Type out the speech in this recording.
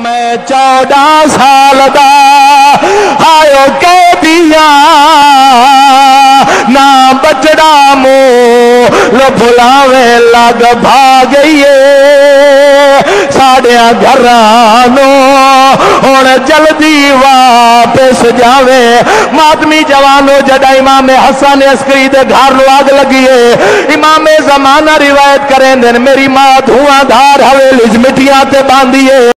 मैं 14 साल दा आयो कह दिया ना बचड़ा मोह भुलावे लग भागइए साढ़िया घरानो हुण जल्दी वापस जावे। मातमी जवानो जड़ा इमाम हसन अस्करी दे घर नु आग लगी है इमाम ज़माना रिवायत करें मेरी मां धुआंधार हवेली मिट्टियां ते बांधी है।